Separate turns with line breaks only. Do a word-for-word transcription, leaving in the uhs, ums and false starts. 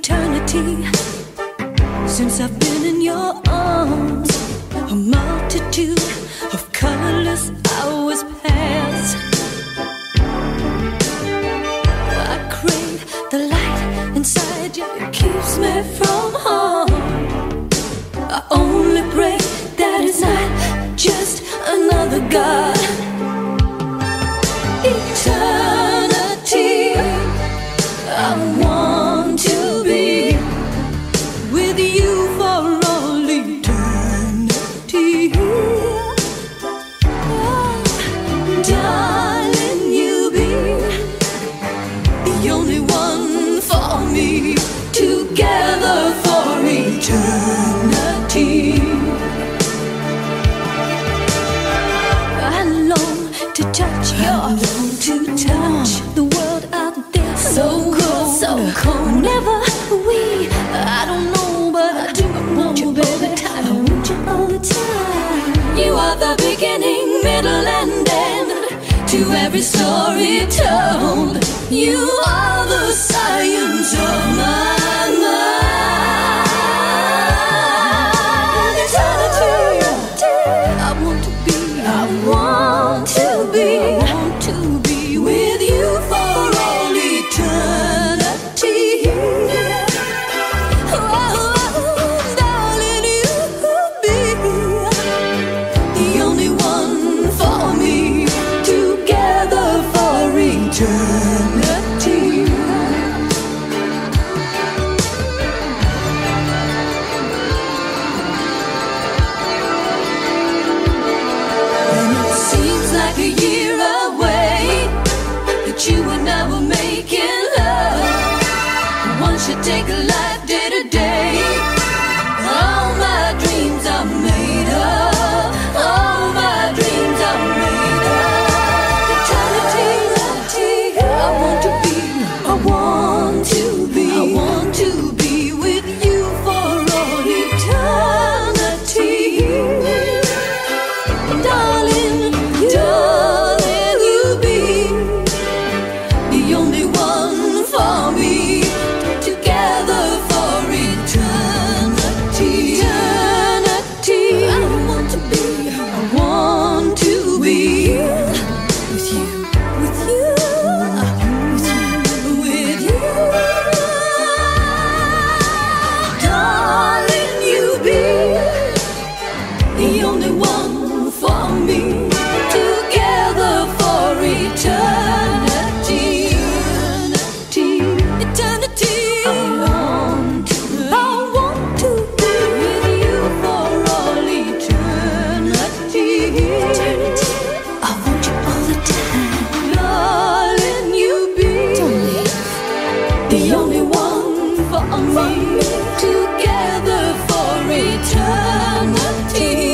eternity. Since I've been in your arms, a multitude of colorless hours pass. I crave the light inside you, it keeps me from harm. I only pray that it's not just another God. Eternity, I want to be with you for all eternity. Oh, darling, you be the only one for me, together for eternity. I long to touch your, to touch the world out there, so cold, so cold. Never we, I don't know, but I do want you, baby. I want you all the time. You are the beginning, middle, and end to every story told. You are the science of my mind. Eternity, I want to be, I want to be, I want to be with you for all eternity. Oh, darling, you be the only one for me, together for eternity. And it seems like a year away that you and I were making love. One should take a life day to day. All my dreams are made up. All my dreams are made up. Eternity, I want to be, I want to be, I want to be with you for all eternity. Darling, darling, you be the only one for me, together for eternity. Eternity, I want to be, I want to be with you, with you, with you, with you. Darling, you be the only one for me, together for eternity. Eternity, I want to, I want to be with you for all eternity. I want you all the time. Darling, you be the only one for me, together for eternity.